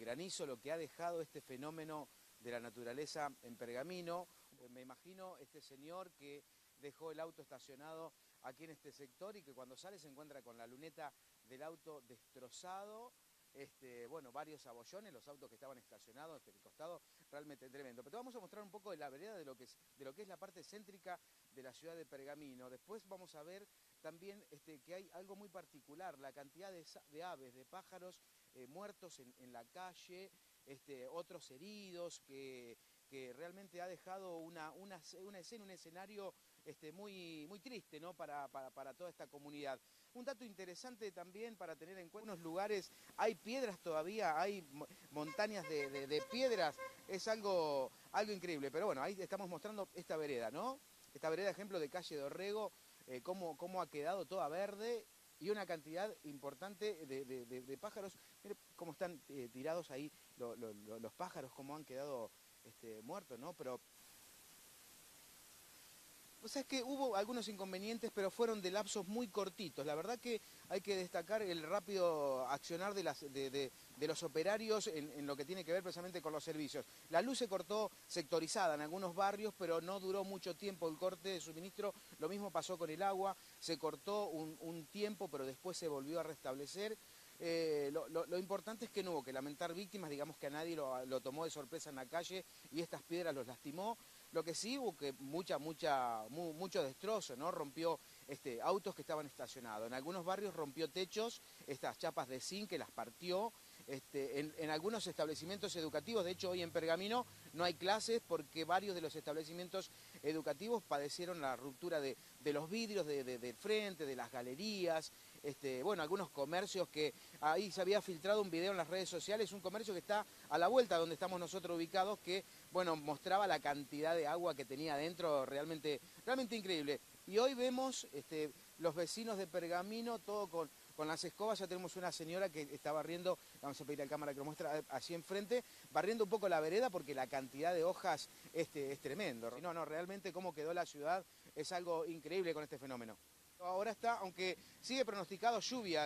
granizo, lo que ha dejado este fenómeno de la naturaleza en Pergamino. Me imagino este señor que dejó el auto estacionado aquí en este sector y que cuando sale se encuentra con la luneta del auto destrozado. Bueno, varios abollones, los autos que estaban estacionados en el costado, realmente tremendo. Pero te vamos a mostrar un poco de la vereda de lo que es la parte céntrica de la ciudad de Pergamino. Después vamos a ver también que hay algo muy particular, la cantidad de aves, de pájaros muertos en la calle, otros heridos, que realmente ha dejado una escena, un escenario muy triste, ¿no? para toda esta comunidad. Un dato interesante también para tener en cuenta, en algunos lugares hay piedras todavía, hay montañas de piedras, es algo increíble. Pero bueno, ahí estamos mostrando esta vereda, ¿no? Esta vereda, ejemplo de calle Dorrego, cómo ha quedado toda verde y una cantidad importante de pájaros. Mire cómo están tirados ahí los pájaros, cómo han quedado muertos, ¿no? Pero o sea, es que hubo algunos inconvenientes, pero fueron de lapsos muy cortitos. La verdad que hay que destacar el rápido accionar de los operarios en lo que tiene que ver precisamente con los servicios. La luz se cortó sectorizada en algunos barrios, pero no duró mucho tiempo el corte de suministro. Lo mismo pasó con el agua, se cortó un tiempo, pero después se volvió a restablecer. Lo importante es que no hubo que lamentar víctimas, digamos que a nadie lo tomó de sorpresa en la calle y estas piedras los lastimó. Lo que sí hubo que mucho destrozo, ¿no? Rompió autos que estaban estacionados. En algunos barrios rompió techos, estas chapas de zinc que las partió. En algunos establecimientos educativos, de hecho hoy en Pergamino no hay clases porque varios de los establecimientos educativos padecieron la ruptura de los vidrios del frente, de las galerías. Bueno, algunos comercios que ahí se había filtrado un video en las redes sociales, un comercio que está a la vuelta donde estamos nosotros ubicados, que bueno, mostraba la cantidad de agua que tenía adentro, realmente increíble. Y hoy vemos los vecinos de Pergamino, todo con las escobas. Ya tenemos una señora que está barriendo, vamos a pedir a la cámara que lo muestre así enfrente, barriendo un poco la vereda porque la cantidad de hojas es tremendo. No, realmente cómo quedó la ciudad es algo increíble con este fenómeno. Ahora está, aunque sigue pronosticado lluvia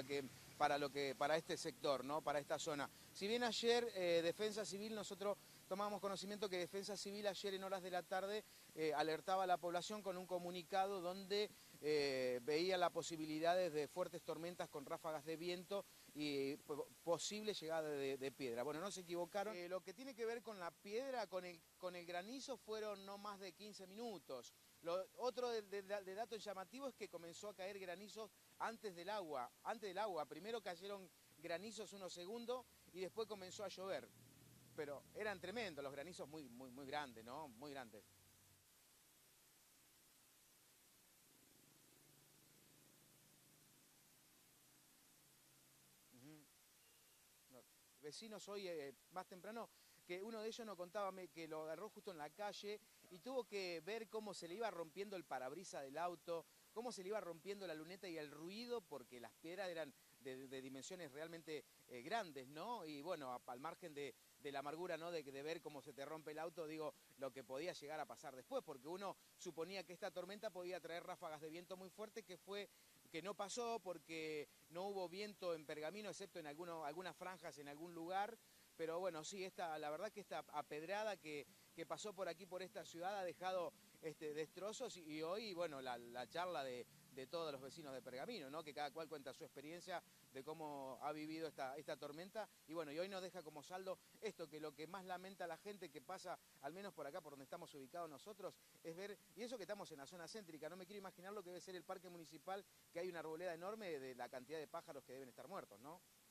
para este sector, ¿no? Para esta zona. Si bien ayer Defensa Civil, nosotros tomábamos conocimiento que Defensa Civil ayer en horas de la tarde alertaba a la población con un comunicado donde veía las posibilidades de fuertes tormentas con ráfagas de viento y posible llegada de piedra. Bueno, no se equivocaron. Lo que tiene que ver con la piedra, con el granizo, fueron no más de 15 minutos. Otro de datos llamativos es que comenzó a caer granizo antes del agua. Primero cayeron granizos unos segundos y después comenzó a llover. Pero eran tremendos, los granizos muy grandes, ¿no? Muy grandes. No, vecinos hoy, más temprano, que uno de ellos nos contaba que lo agarró justo en la calle y tuvo que ver cómo se le iba rompiendo el parabrisas del auto, cómo se le iba rompiendo la luneta y el ruido, porque las piedras eran de dimensiones realmente grandes, ¿no? Y bueno, al margen de la amargura, ¿no? De ver cómo se te rompe el auto, digo, lo que podía llegar a pasar después, porque uno suponía que esta tormenta podía traer ráfagas de viento muy fuertes, que no pasó porque no hubo viento en Pergamino, excepto en algunas franjas en algún lugar. Pero bueno, sí, la verdad que esta apedrada que pasó por aquí, por esta ciudad, ha dejado destrozos y hoy, bueno, la charla de todos los vecinos de Pergamino, ¿no? Que cada cual cuenta su experiencia de cómo ha vivido esta tormenta. Y bueno, y hoy nos deja como saldo esto, que lo que más lamenta a la gente que pasa, al menos por acá, por donde estamos ubicados nosotros, es ver, y eso que estamos en la zona céntrica, no me quiero imaginar lo que debe ser el parque municipal, que hay una arboleda enorme de la cantidad de pájaros que deben estar muertos, ¿no?